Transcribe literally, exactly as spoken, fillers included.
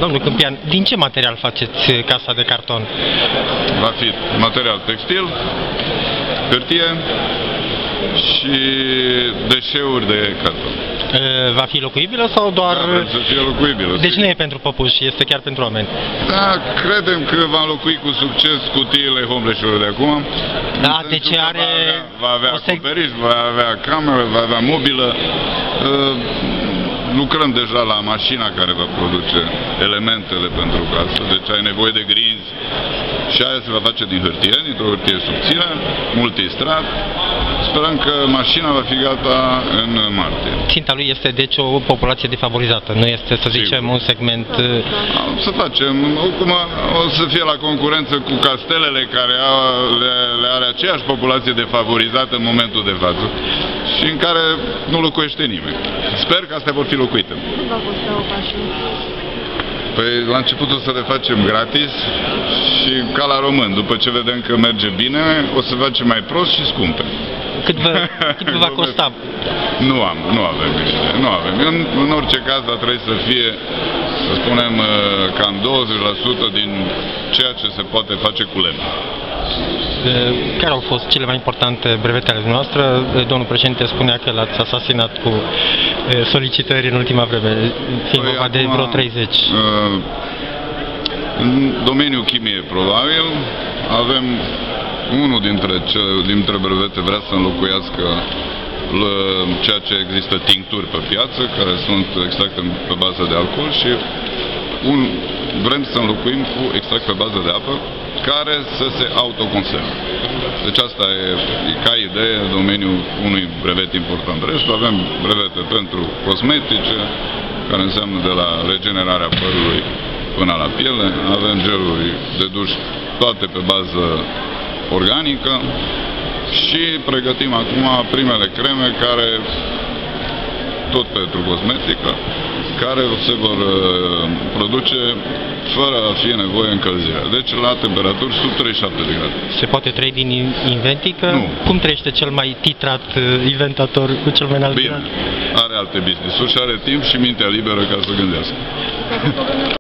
Domnul Câmpian, din ce material faceți casa de carton? Va fi material textil, hârtie și deșeuri de carton. Va fi locuibilă sau doar... Da, vrem să fie locuibilă. Deci sigur. nu e pentru păpuși, este chiar pentru oameni. Da, credem că va înlocui cu succes cutiile homeless-urilor de acum. Da, deci are... Va avea, va avea o sec... acoperiș, va avea cameră, va avea mobilă. Uh, lucrăm deja la mașina care va produce elementele pentru casă, deci ai nevoie de grinzi și aia se va face din hârtie, dintr-o hârtie subțire, multistrat. Sperăm că mașina va fi gata în martie. Ținta lui este deci o populație defavorizată, nu este, să zicem, Sigur. un segment... O să facem, acum o să fie la concurență cu castelele care au, le, le are aceeași populație defavorizată în momentul de față și în care nu locuiește nimeni. Sper că astea vor fi locuite. Cât va costa o mașină? Păi la început o să le facem gratis și ca la român, după ce vedem că merge bine, o să facem mai prost și scumpe. Cât vă, cât vă va costa? Nu am, nu avem idee, nu avem. În, în orice caz va trebui să fie, să spunem, cam douăzeci la sută din ceea ce se poate face cu lemn. Care au fost cele mai importante brevete ale noastre? Domnul președinte spunea că l-ați asasinat cu solicitări în ultima vreme, fiind vorba de vreo treizeci. În domeniul chimiei, probabil, avem unul dintre, ce, dintre brevete vrea să înlocuiască ceea ce există tincturi pe piață, care sunt extracte pe bază de alcool și un, vrem să înlocuim cu extract pe bază de apă care să se autoconserve. Deci asta e, e ca idee în domeniul unui brevet important. Restul avem brevete pentru cosmetice, care înseamnă de la regenerarea părului până la piele, avem geluri de duș toate pe bază organică și pregătim acum primele creme care, tot pentru cosmetică, care se vor produce fără a fi nevoie încălzirea. Deci la temperaturi sub treizeci și șapte de grade. Se poate trăi din inventică? Nu. Cum trăiește cel mai titrat inventator cu cel mai înalt grad? Bine, are alte business-uri și are timp și mintea liberă ca să gândească.